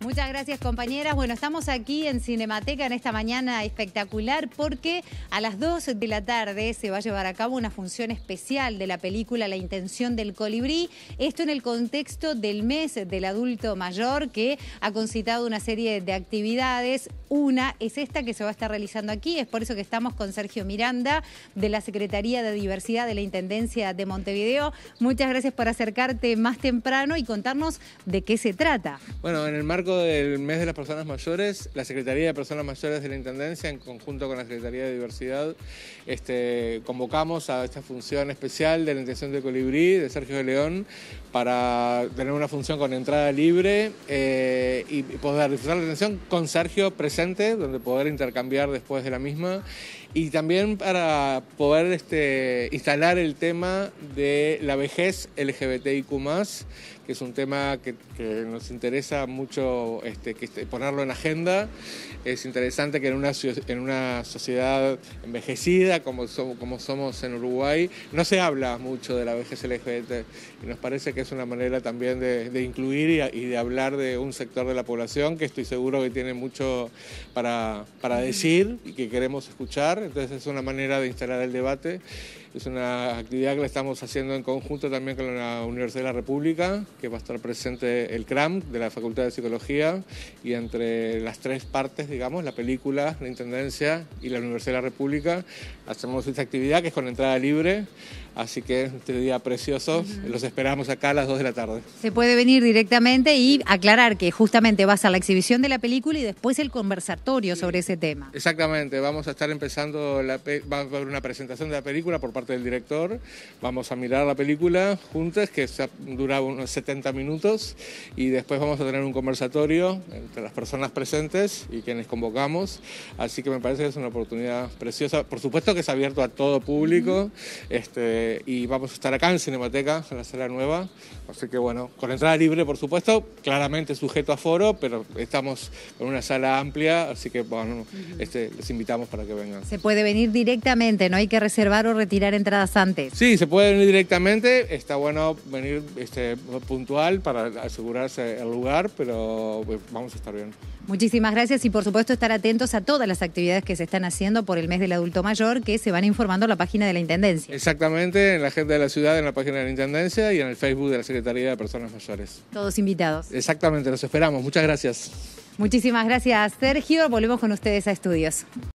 Muchas gracias, compañeras. Bueno, estamos aquí en Cinemateca en esta mañana espectacular porque a las 2 de la tarde se va a llevar a cabo una función especial de la película La intención del colibrí. Esto en el contexto del mes del adulto mayor, que ha concitado una serie de actividades. Una es esta que se va a estar realizando aquí. Es por eso que estamos con Sergio Miranda, de la Secretaría de Diversidad de la Intendencia de Montevideo. Muchas gracias por acercarte más temprano y contarnos de qué se trata. Bueno, en el marco del mes de las personas mayores, la Secretaría de Personas Mayores de la Intendencia, en conjunto con la Secretaría de Diversidad, convocamos a esta función especial de La intención del colibrí, de Sergio de León, para tener una función con entrada libre y poder disfrutar la atención con Sergio presente, donde poder intercambiar después de la misma, y también para poder instalar el tema de la vejez LGBTIQ+, que es un tema que nos interesa mucho ponerlo en agenda. Es interesante que en una sociedad envejecida como somos en Uruguay, no se habla mucho de la vejez LGBT, y nos parece que es una manera también de incluir y de hablar de un sector de la población que estoy seguro que tiene mucho para decir y que queremos escuchar. Entonces es una manera de instalar el debate. Es una actividad que la estamos haciendo en conjunto también con la Universidad de la República, que va a estar presente el CRAM de la Facultad de Psicología, y entre las tres partes, digamos, la película, la Intendencia y la Universidad de la República, hacemos esta actividad que es con entrada libre. Así que este día precioso, los esperamos acá a las 2 de la tarde. Se puede venir directamente y aclarar que justamente va a ser la exhibición de la película y después el conversatorio sobre ese tema. Exactamente, vamos a estar empezando, va a haber una presentación de la película por parte del director, vamos a mirar la película juntas, que dura unos 70 minutos, y después vamos a tener un conversatorio entre las personas presentes y quienes convocamos, así que me parece que es una oportunidad preciosa. Por supuesto que es abierto a todo público, y vamos a estar acá en Cinemateca, en la sala nueva, así que bueno, con entrada libre por supuesto, claramente sujeto a aforo, pero estamos con una sala amplia, así que bueno, les invitamos para que vengan. Se puede venir directamente, no hay que reservar o retirar entradas antes. Sí, se puede venir directamente, está bueno venir puntual para asegurarse el lugar, pero vamos a estar bien. Muchísimas gracias y por supuesto estar atentos a todas las actividades que se están haciendo por el mes del adulto mayor, que se van informando en la página de la Intendencia. Exactamente, en la agenda de la ciudad, en la página de la Intendencia y en el Facebook de la Secretaría de Personas Mayores. Todos invitados. Exactamente, los esperamos. Muchas gracias. Muchísimas gracias, Sergio. Volvemos con ustedes a estudios.